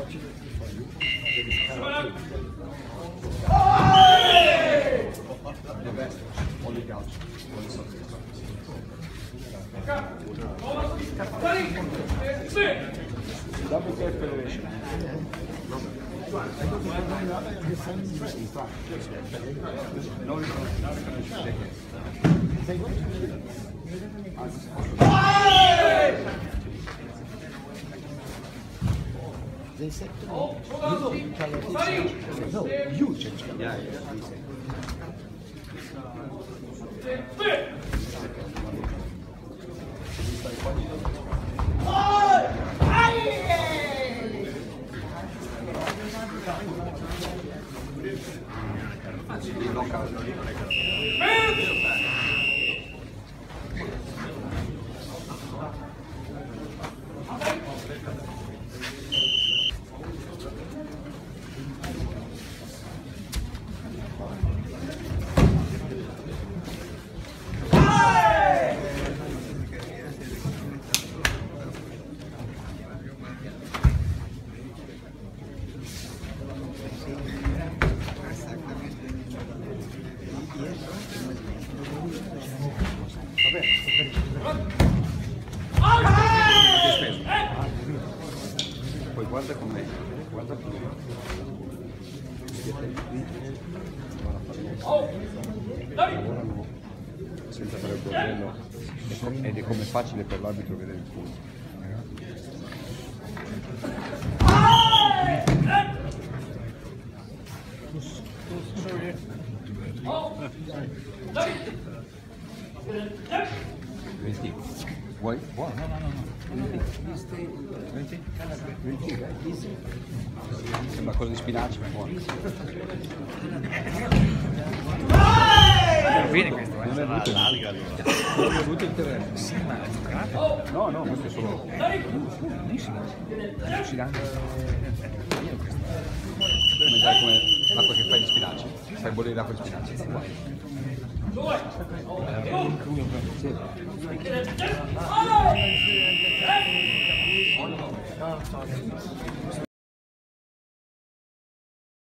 Fortunately for you, there is karate. The best, only gouge, only something. Double care federation. No, JKS. They said to me, you know, karate. No, you change. Yeah, Poi guarda con me, guarda con me. Lavorano senza fare il bordello ed è come facile per l'arbitro vedere il punto. Vuoi? Buono? No. 20? Sembra cosa di spinaci, ma è buono. Bene questo, non è avuto non è avuto il terreno. Sì, ma è giocato? No, questo è solo. Benissimo. Ci danno. Per mangiare come l'acqua che fai di spinaci. Fai bollire l'acqua di spinaci. Sì.